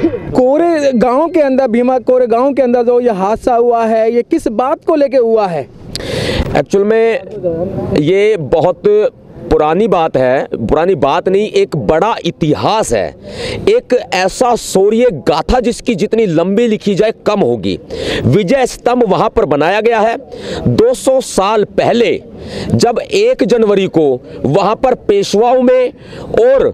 कोरे गांव के अंदर, भीमा कोरे गांव के अंदर जो ये हादसा हुआ है, ये किस बात को लेके हुआ है? एक्चुअल में ये बहुत पुरानी बात है, पुरानी बात नहीं, एक बड़ा इतिहास है, एक ऐसा शौर्य गाथा जिसकी जितनी लंबी लिखी जाए कम होगी। विजय स्तंभ वहां पर बनाया गया है 200 साल पहले, जब 1 जनवरी को वहां पर पेशवाओं में और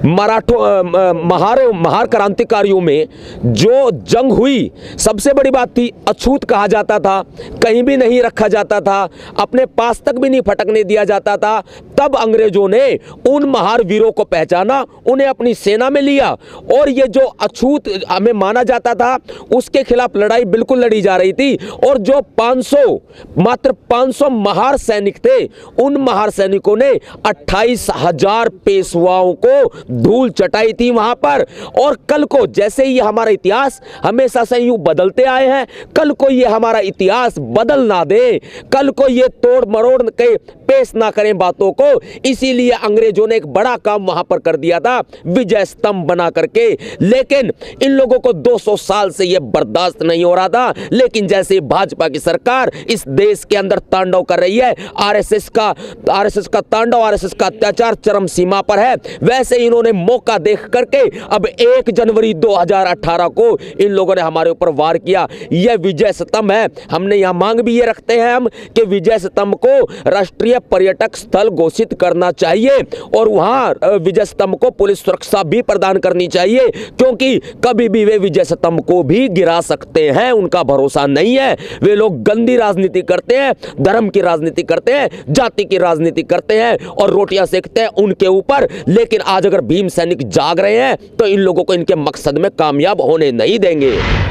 महार क्रांतिकारियों में जो जंग हुई, सबसे बड़ी बात थी अछूत कहा जाता था, कहीं भी नहीं रखा जाता था, अपने पास तक भी नहीं फटकने दिया जाता था। तब अंग्रेजों ने उन महार वीरों को पहचाना, उन्हें अपनी सेना में लिया और ये जो अछूत हमें माना जाता था उसके खिलाफ लड़ाई बिल्कुल लड़ी जा रही थी। और जो 500 मात्र 500 महार सैनिक थे, उन महार सैनिकों ने 28,000 पेशवाओं को धूल चटाई थी वहां पर। और कल को, जैसे ही हमारा इतिहास हमेशा से यूं बदलते आए हैं, कल को ये हमारा इतिहास बदल ना दे, कल को ये तोड़ मरोड़ के पेश ना करें बातों को। इसीलिए अंग्रेजों ने एक बड़ा काम वहां पर कर दिया था, विजय स्तंभ बना करके। लेकिन इन लोगों को 200 साल से यह बर्दाश्त नहीं हो रहा था। लेकिन जैसे भाजपा की सरकार इस देश के अंदर तांडव कर रही है, आरएसएस का तांडव, आरएसएस का अत्याचार चरम सीमा पर है, वैसे इन्होंने मौका देख करके अब 1 जनवरी 2018 को इन लोगों ने हमारे ऊपर वार किया। यह विजय स्तंभ है। हमने यहां मांग भी ये रखते हैं हम कि विजय स्तंभ को राष्ट्रीय पर्यटक स्थल घोषित करना चाहिए और वहां विजय स्तंभ को पुलिस सुरक्षा भी प्रदान करनी चाहिए, क्योंकि कभी भी वे विजय स्तंभ को भी गिरा सकते हैं, उनका भरोसा नहीं है। वे लोग गंदी राजनीति करते हैं, धर्म की राजनीति करते हैं, जाति की राजनीति करते हैं और रोटियां सेकते हैं उनके ऊपर। लेकिन आज अगर भीम सैनिक जाग रहे हैं तो इन लोगों को इनके मकसद में कामयाब होने नहीं देंगे।